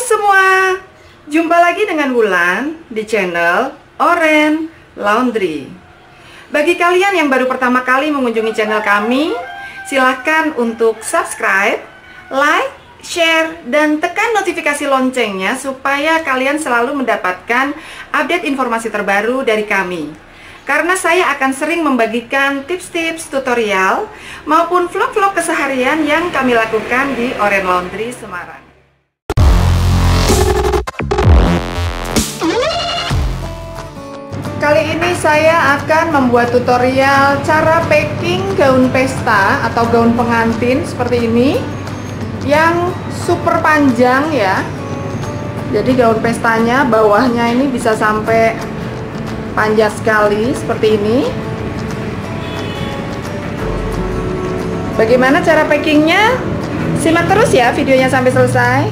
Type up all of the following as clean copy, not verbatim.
semua, jumpa lagi dengan Wulan di channel Oren Laundry. Bagi kalian yang baru pertama kali mengunjungi channel kami, silahkan untuk subscribe, like, share, dan tekan notifikasi loncengnya supaya kalian selalu mendapatkan update informasi terbaru dari kami. Karena saya akan sering membagikan tips-tips tutorial maupun vlog-vlog keseharian yang kami lakukan di Oren Laundry Semarang. Kali ini saya akan membuat tutorial cara packing gaun pesta atau gaun pengantin seperti ini yang super panjang ya. Jadi gaun pestanya bawahnya ini bisa sampai panjang sekali seperti ini. Bagaimana cara packingnya? Simak terus ya videonya sampai selesai.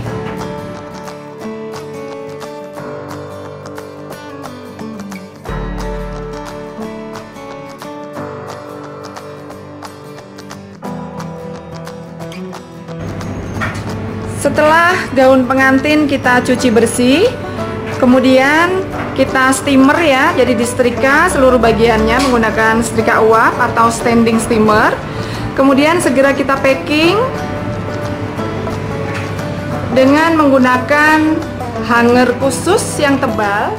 Setelah gaun pengantin kita cuci bersih, kemudian kita steamer ya, jadi disetrika seluruh bagiannya menggunakan setrika uap atau standing steamer. Kemudian segera kita packing dengan menggunakan hanger khusus yang tebal.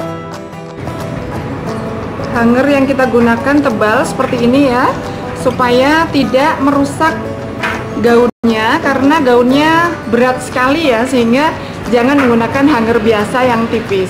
Hanger yang kita gunakan tebal seperti ini ya, supaya tidak merusak gaunnya, karena gaunnya berat sekali ya, sehingga jangan menggunakan hanger biasa yang tipis.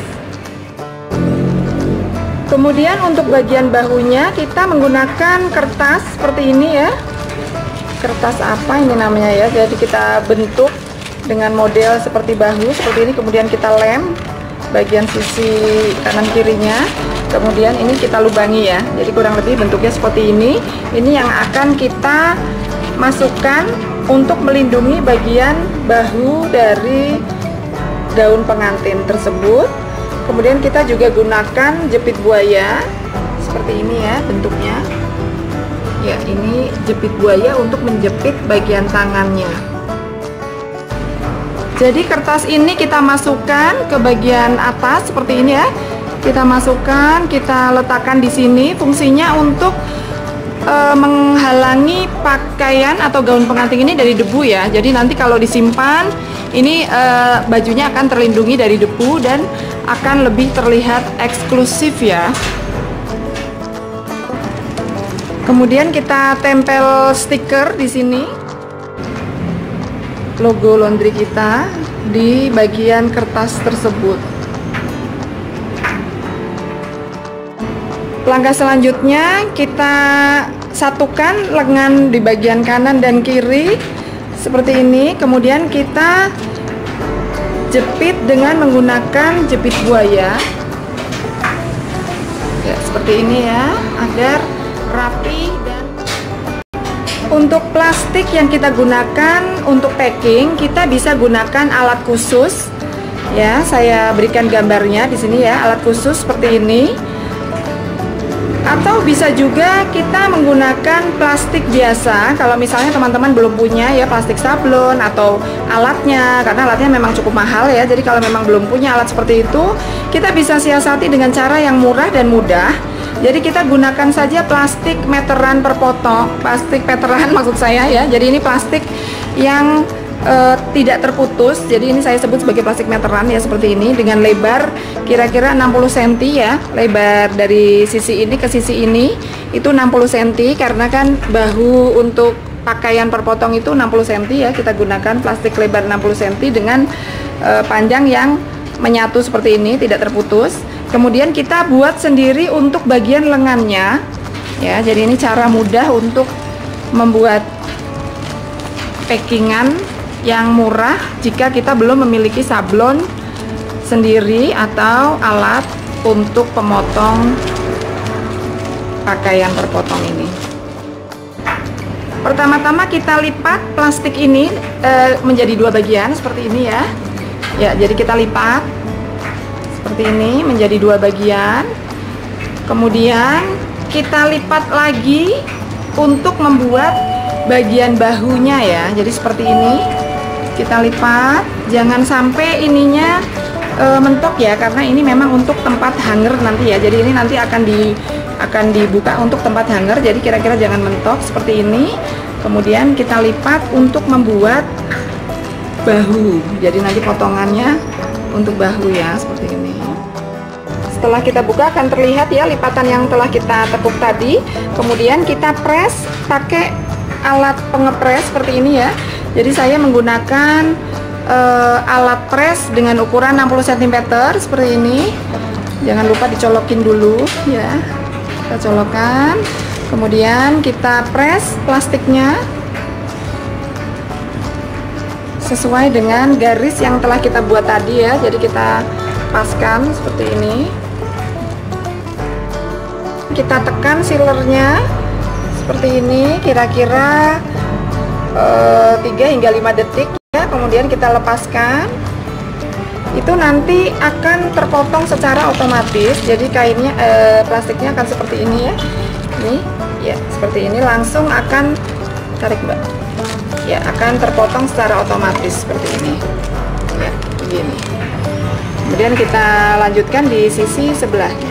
Kemudian untuk bagian bahunya kita menggunakan kertas seperti ini ya. Kertas apa ini namanya ya, jadi kita bentuk dengan model seperti bahu seperti ini, kemudian kita lem bagian sisi kanan kirinya, kemudian ini kita lubangi ya, jadi kurang lebih bentuknya seperti ini. Ini yang akan kita masukkan untuk melindungi bagian bahu dari gaun pengantin tersebut. Kemudian kita juga gunakan jepit buaya seperti ini ya bentuknya ya, ini jepit buaya untuk menjepit bagian tangannya. Jadi kertas ini kita masukkan ke bagian atas seperti ini ya, kita masukkan, kita letakkan di sini, fungsinya untuk menghalangi pakaian atau gaun pengantin ini dari debu ya. Jadi nanti kalau disimpan ini bajunya akan terlindungi dari debu dan akan lebih terlihat eksklusif ya. Kemudian kita tempel stiker di sini, logo laundry kita di bagian kertas tersebut. Langkah selanjutnya kita satukan lengan di bagian kanan dan kiri seperti ini. Kemudian kita jepit dengan menggunakan jepit buaya ya, seperti ini ya, agar rapi. Dan untuk plastik yang kita gunakan untuk packing, kita bisa gunakan alat khusus ya. Saya berikan gambarnya di sini ya, alat khusus seperti ini. Atau bisa juga kita menggunakan plastik biasa kalau misalnya teman-teman belum punya ya plastik sablon atau alatnya, karena alatnya memang cukup mahal ya. Jadi kalau memang belum punya alat seperti itu, kita bisa siasati dengan cara yang murah dan mudah. Jadi kita gunakan saja plastik meteran per potong, plastik meteran maksud saya ya. Jadi ini plastik yang tidak terputus, jadi ini saya sebut sebagai plastik meteran ya, seperti ini dengan lebar kira-kira 60 cm ya, lebar dari sisi ini ke sisi ini itu 60 cm, karena kan bahu untuk pakaian per potong itu 60 cm ya. Kita gunakan plastik lebar 60 cm dengan panjang yang menyatu seperti ini, tidak terputus. Kemudian kita buat sendiri untuk bagian lengannya ya. Jadi ini cara mudah untuk membuat packingan yang murah jika kita belum memiliki sablon sendiri atau alat untuk pemotong pakaian terpotong ini. Pertama-tama kita lipat plastik ini menjadi dua bagian seperti ini ya. Ya, jadi kita lipat seperti ini menjadi dua bagian. Kemudian kita lipat lagi untuk membuat bagian bahunya ya. Jadi seperti ini. Kita lipat, jangan sampai ininya mentok ya, karena ini memang untuk tempat hanger nanti ya. Jadi ini nanti akan dibuka untuk tempat hanger, jadi kira-kira jangan mentok seperti ini. Kemudian kita lipat untuk membuat bahu. Jadi nanti potongannya untuk bahu ya, seperti ini. Setelah kita buka akan terlihat ya lipatan yang telah kita tepuk tadi. Kemudian kita press pakai alat pengepres seperti ini ya. Jadi saya menggunakan alat press dengan ukuran 60 cm seperti ini. Jangan lupa dicolokin dulu ya. Kita colokkan, kemudian kita press plastiknya sesuai dengan garis yang telah kita buat tadi ya. Jadi kita paskan seperti ini. Kita tekan sealernya seperti ini, kira-kira 3 hingga 5 detik ya. Kemudian kita lepaskan. Itu nanti akan terpotong secara otomatis. Jadi kainnya plastiknya akan seperti ini ya. Ini ya, seperti ini langsung akan tarik Mbak. Ya, akan terpotong secara otomatis seperti ini. Ya, begini. Kemudian kita lanjutkan di sisi sebelahnya.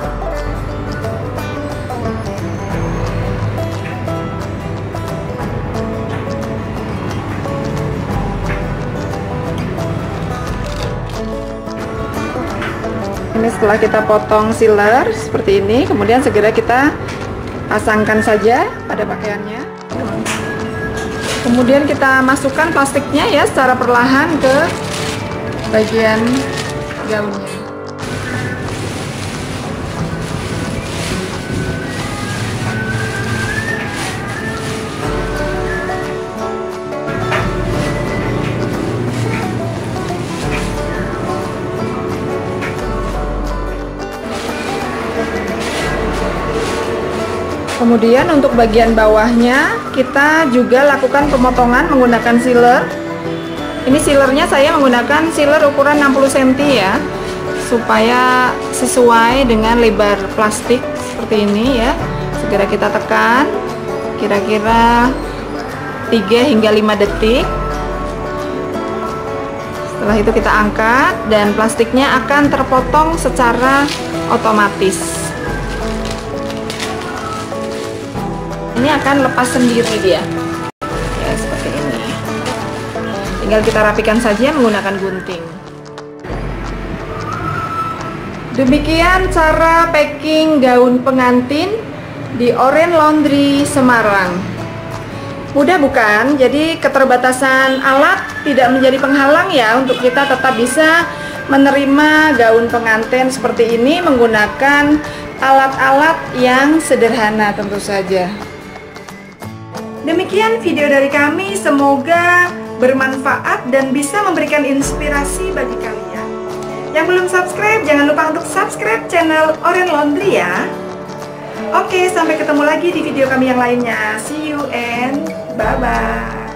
Ini setelah kita potong sealer seperti ini, kemudian segera kita pasangkan saja pada pakaiannya. Kemudian kita masukkan plastiknya ya secara perlahan ke bagian gaunnya. Kemudian untuk bagian bawahnya kita juga lakukan pemotongan menggunakan sealer. Ini sealernya saya menggunakan sealer ukuran 60 cm ya, supaya sesuai dengan lebar plastik seperti ini ya. Segera kita tekan, kira-kira 3 hingga 5 detik. Setelah itu kita angkat dan plastiknya akan terpotong secara otomatis. Ini akan lepas sendiri dia ya, seperti ini. Tinggal kita rapikan saja menggunakan gunting. Demikian cara packing gaun pengantin di Orange Laundry Semarang. Mudah bukan? Jadi keterbatasan alat tidak menjadi penghalang ya untuk kita tetap bisa menerima gaun pengantin seperti ini menggunakan alat-alat yang sederhana tentu saja. Demikian video dari kami, semoga bermanfaat dan bisa memberikan inspirasi bagi kalian. Yang belum subscribe, jangan lupa untuk subscribe channel Orange Laundry ya. Oke, sampai ketemu lagi di video kami yang lainnya. See you and bye-bye.